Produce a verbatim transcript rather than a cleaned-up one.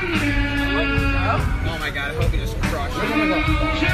Oh my god, I hope he just crushed it.